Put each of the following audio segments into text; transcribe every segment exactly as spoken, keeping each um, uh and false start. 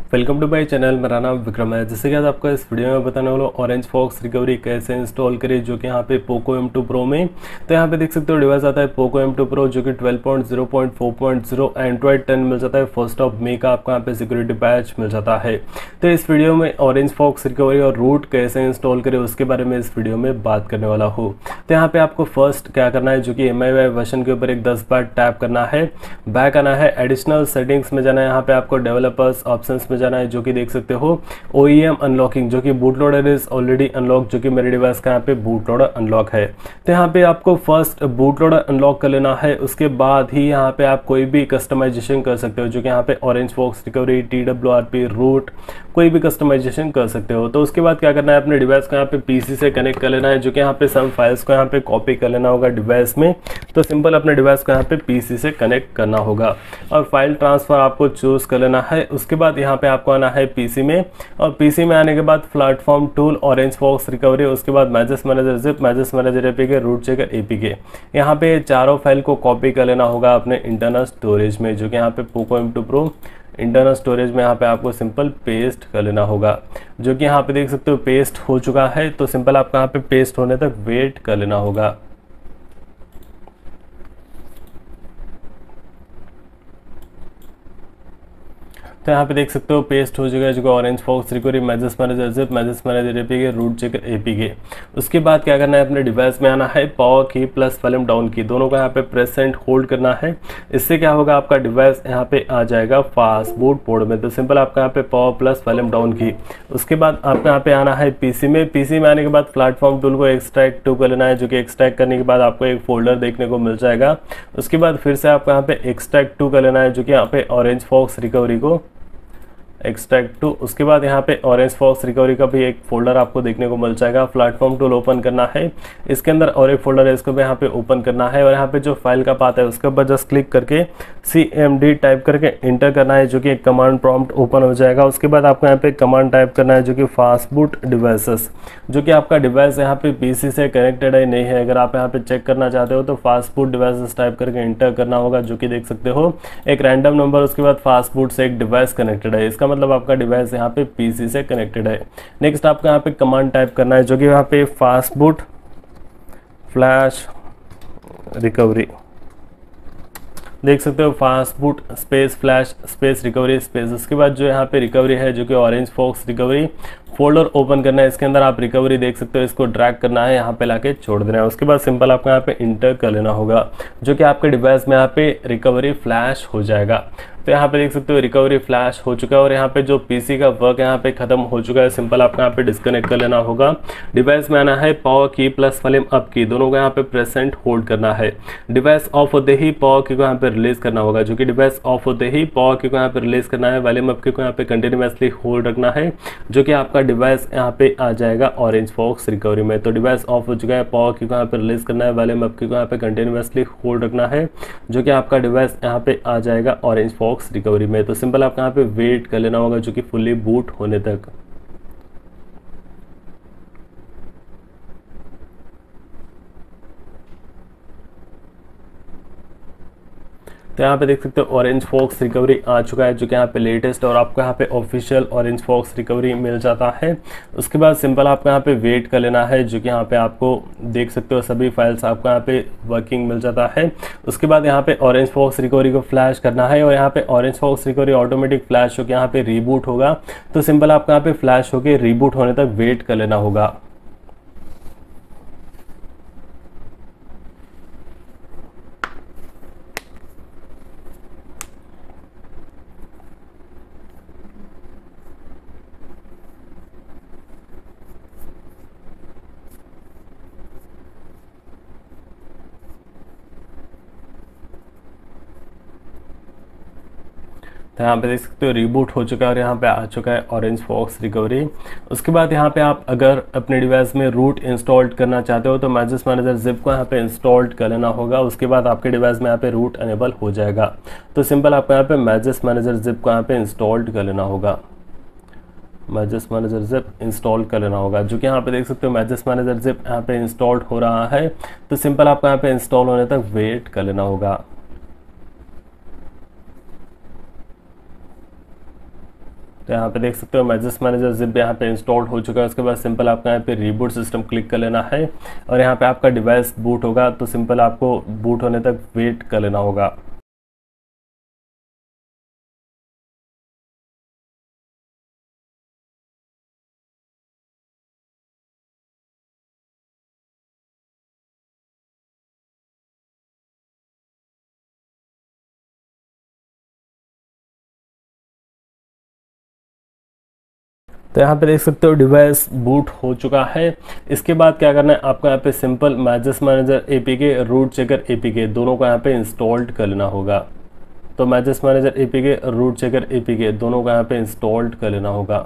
Welcome to my channel. मेरा नाम विक्रम है। जैसे कि आज आपको इस वीडियो में बताने वाला हूँ ऑरेंज फॉक्स रिकवरी कैसे इंस्टॉल करें, जो कि यहाँ पे पोको एम टू प्रो में। तो यहाँ पे देख सकते हो डिवाइस आता है पोको एम टू प्रो, जो कि twelve point zero point four point zero android ten मिल जाता है। फर्स्ट ऑफ मे का आपको यहाँ पे सिक्योरिटी पैच मिल जाता है। तो इस वीडियो में ऑरेंज फॉक्स रिकवरी और रूट कैसे इंस्टॉल करें उसके बारे में इस वीडियो में बात करने वाला हूँ। तो यहाँ पे आपको फर्स्ट क्या करना है, जो कि एम आई वाई वर्जन के ऊपर एक दस बार टैप करना है, बैक आना है, एडिशनल सेटिंग्स में जाना है, यहाँ पे आपको डेवलपर्स ऑप्शंस में जाना है, जो कि देख सकते हो ओ ई एम अनलॉकिंग, जो कि boot loader is already unlock, जो कि मेरे डिवाइस का यहाँ पे बूट लोडर अनलॉक है। तो यहाँ पे आपको फर्स्ट बूट लोडर अनलॉक कर लेना है। उसके बाद ही यहाँ पे आप कोई भी कस्टमाइजेशन कर सकते हो, जो कि यहाँ पे orange fox recovery, T W R P, root, कोई भी कस्टमाइजेशन कर सकते हो। तो उसके बाद क्या करना है, अपने डिवाइस को यहाँ पे पीसी से कनेक्ट कर लेना है, जो कि यहाँ पे सब फाइल्स को यहाँ पे कॉपी कर लेना होगा डिवाइस में। तो सिंपल अपने डिवाइस को यहाँ पे पीसी से कनेक्ट करना होगा और फाइल ट्रांसफर आपको चूज कर लेना है। उसके बाद यहाँ पे आपको आना है पीसी में, और पीसी में आने के बाद platform tool, orange fox recovery, उसके बाद message manager zip, message manager APK, root checker APK, यहाँ पे चारों फाइल को कॉपी कर लेना होगा अपने इंटरनल स्टोरेज में, जो कि यहाँ पे Poco M two pro internal storage में यहाँ पे आपको सिंपल पेस्ट कर लेना होगा, जो कि यहाँ पे देख सकते हो पेस्ट हो चुका है। तो सिंपल आपको यहाँ पे पेस्ट होने तक वेट कर लेना होगा। तो यहाँ पे देख सकते हो पेस्ट हो जाएगा, जो orange fox recovery, message manager zip, message manager APK, root checker APK. उसके बाद क्या करना है, अपने डिवाइस में आना है, पावर की प्लस वॉल्यूम डाउन की दोनों को यहाँ पे प्रेस एंड होल्ड करना है। इससे क्या होगा, आपका डिवाइस यहाँ पे आ जाएगा फास्ट बूट मोड में। तो सिंपल आपका यहाँ पे पावर प्लस वॉल्यूम डाउन की। उसके बाद आपको यहाँ पे आना है पीसी में। पीसी में आने के बाद प्लेटफॉर्म टूल को एक्सट्रैक्ट टू कर लेना है, जो कि एक्सट्रैक्ट करने के बाद आपको एक फोल्डर देखने को मिल जाएगा। उसके बाद फिर से आपको यहाँ पे एक्सट्रैक्ट टू कर लेना है, जो कि यहाँ पे ऑरेंज फॉक्स रिकवरी को एक्सट्रैक्ट टू। उसके बाद यहाँ पे ऑरेंज फॉक्स रिकवरी का भी एक फोल्डर आपको देखने को मिल जाएगा। प्लेटफॉर्म टूल ओपन करना है, इसके अंदर और एक फोल्डर है, इसको भी यहाँ पे ओपन करना है, और यहाँ पे जो फाइल का पाथ है उसके ऊपर जस्ट क्लिक करके सी एम डी टाइप करके इंटर करना है, जो कि एक कमांड प्रॉम्प्ट ओपन हो जाएगा। उसके बाद आपको यहाँ पे कमांड टाइप करना है, जो कि फास्ट बूट डिवाइसेस, जो कि आपका डिवाइस यहाँ पे पीसी से कनेक्टेड है नहीं है। अगर आप यहाँ पे चेक करना चाहते हो तो फास्ट बूट डिवाइसेस टाइप करके इंटर करना होगा, जो कि देख सकते हो एक रैंडम नंबर, उसके बाद फास्ट बूट से एक डिवाइस कनेक्टेड है। इसका मतलब आपका डिवाइस यहाँ पे पीसी से कनेक्टेड है। नेक्स्ट आपको यहाँ पे कमांड टाइप करना है, जो कि यहाँ पे फास्ट बूट फ्लैश रिकवरी, देख सकते हो fast boot space flash space recovery space. उसके बाद जो यहाँ पे रिकवरी है, जो कि orange fox recovery, folder open करना है। इसके अंदर आप रिकवरी देख सकते हो, इसको ड्रैग करना है, यहाँ पे लाके छोड़ देना है। उसके बाद सिंपल आपको यहाँ पे इंटर कर लेना होगा, जो कि आपके डिवाइस में यहाँ पे रिकवरी फ्लैश हो जाएगा। तो यहाँ पे देख सकते हो रिकवरी फ्लैश हो चुका है, और यहाँ पे जो पीसी का वर्क यहाँ पे खत्म हो चुका है। सिंपल आपको यहाँ पे डिस्कनेक्ट कर लेना होगा। डिवाइस में आना है, पावर की प्लस वॉल्यूम अप की दोनों को यहाँ पे प्रेसेंट होल्ड करना है। डिवाइस ऑफ होते ही पावर की को यहाँ पे रिलीज करना होगा, जो कि डिवाइस ऑफ होते ही पावर की को यहाँ पे रिलीज करना है। वॉल्यूम अप की को यहाँ पे कंटिन्यूसली होल्ड रखना है, जो कि आपका डिवाइस यहाँ पे आ जाएगा ऑरेंज फॉक्स रिकवरी में। तो डिवाइस ऑफ हो चुका है, पावर की को यहाँ पे रिलीज करना है, वॉल्यूम अप की को यहाँ पे कंटिन्यूसली होल्ड रखना है, जो कि आपका डिवाइस यहाँ पे आ जाएगा ऑरेंज फॉक्स रिकवरी में। तो सिंपल आपको यहाँ पे वेट कर लेना होगा, जो कि फुली बूट होने तक। तो यहाँ पे देख सकते हो ऑरेंज फॉक्स रिकवरी आ चुका है, जो कि यहाँ पे लेटेस्ट और आपको यहाँ पे ऑफिशियल ऑरेंज फॉक्स रिकवरी मिल जाता है। उसके बाद सिंपल आपको यहाँ पे वेट कर लेना है, जो कि यहाँ पे आपको देख सकते हो सभी फाइल्स आपको यहाँ पे वर्किंग मिल जाता है। उसके बाद यहाँ पे ऑरेंज फॉक्स रिकवरी को फ्लैश करना है, और यहाँ पे orange fox recovery automatic flash होकर यहाँ पे रीबूट होगा। तो सिंपल आपको यहाँ पे फ्लैश होकर रीबूट होने तक वेट कर लेना होगा। तो यहाँ पे देख सकते हो रीबूट हो चुका है, और यहाँ पे आ चुका है ऑरेंज फॉक्स रिकवरी। उसके बाद यहाँ पे आप अगर अपने डिवाइस में रूट इंस्टॉल करना चाहते हो तो मैसेज मैनेजर जिप को यहाँ पे इंस्टॉल कर लेना होगा। उसके बाद आपके डिवाइस में यहाँ पे रूट अनेबल हो जाएगा। तो सिंपल आपको यहाँ पे मैसेज मैनेजर जिप को यहाँ पे इंस्टॉल कर लेना होगा। मैसेज मैनेजर जिप इंस्टॉल कर लेना होगा, जो कि यहाँ पे देख सकते हो मैसेज मैनेजर जिप यहाँ पे इंस्टॉल्ड हो रहा है। तो सिंपल आपको यहाँ पे इंस्टॉल होने तक वेट कर लेना होगा। तो यहाँ पे देख सकते हो मैसेज मैनेजर जिप यहाँ पे इंस्टॉल हो चुका है। उसके बाद सिंपल आपका यहाँ पे रीबूट सिस्टम क्लिक कर लेना है और यहाँ पे आपका डिवाइस बूट होगा, तो सिंपल आपको बूट होने तक वेट कर लेना होगा। तो यहाँ पे देख सकते हो डिवाइस बूट हो चुका है। इसके बाद क्या करना है आपको, यहाँ पे simple message manager APK, root checker APK दोनों को यहाँ पे इंस्टॉल्ड कर लेना होगा। तो message manager APK, root checker APK दोनों को यहाँ पे इंस्टॉल्ड कर लेना होगा।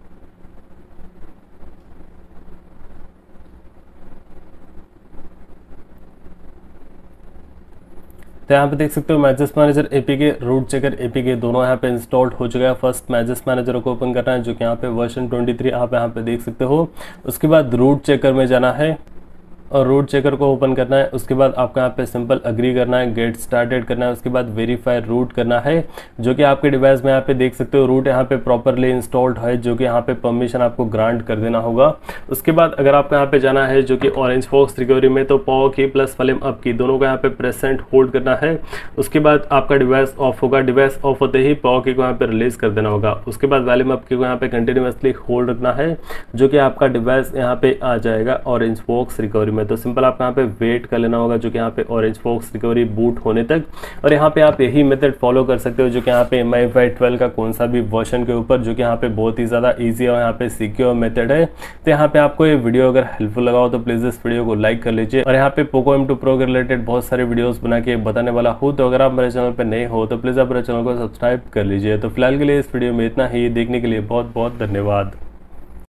तो यहाँ पे देख सकते हो message manager APK, root checker APK दोनों यहाँ पे इंस्टॉल्ड हो चुका है। फर्स्ट मैसेज मैनेजर को ओपन करना है जो कि यहाँ पे वर्जन तेईस आप यहाँ पे देख सकते हो। उसके बाद रूट चेकर में जाना है और रूट चेकर को ओपन करना है। उसके बाद आपको यहाँ पे सिंपल अग्री करना है, गेट स्टार्टेड करना है। उसके बाद वेरीफाई रूट करना है, जो कि आपके डिवाइस में यहाँ पे देख सकते हो रूट यहाँ पे प्रॉपरली इंस्टॉल्ड है, जो कि यहाँ पे परमिशन आपको ग्रांट कर देना होगा। उसके बाद अगर आपको यहाँ पे जाना है जो कि ऑरेंज फॉक्स रिकवरी में, तो पावर की प्लस वॉल्यूम अप की दोनों को यहाँ पे प्रेसेंट होल्ड करना है। उसके बाद आपका डिवाइस ऑफ होगा, डिवाइस ऑफ होते ही पावर की को यहाँ पे रिलीज कर देना होगा। उसके बाद वॉल्यूम अप की को यहाँ पे कंटिन्यूसली होल्ड रखना है, जो कि आपका डिवाइस यहाँ पे आ जाएगा ऑरेंज फॉक्स रिकवरी में। तो सिंपल आप यहाँ पे वेट कर लेना होगा, जो कि यहाँ पे ऑरेंज फॉक्स रिकवरी बूट होने तक। और यहाँ पे आप यही मेथड फॉलो कर सकते हो, जो कि यहाँ पे एम आई फाई ट्वेल्व का कौन सा भी वर्जन के ऊपर, जो कि यहाँ पे बहुत ही ज़्यादा ईजी और यहाँ पे सिक्योर मेथड है। तो यहाँ पे आपको ये वीडियो अगर हेल्पफुल लगा हो तो प्लीज़ इस वीडियो को लाइक कर लीजिए। और यहाँ पे पोको एम टू प्रो के रिलेटेड बहुत सारे वीडियोस बना के बताने वाला हूँ, तो अगर आप मेरे चैनल पर नए हो तो प्लीज़ आप मेरे चैनल को सब्सक्राइब कर लीजिए। तो फिलहाल के लिए इस वीडियो में इतना ही। देखने के लिए बहुत बहुत धन्यवाद।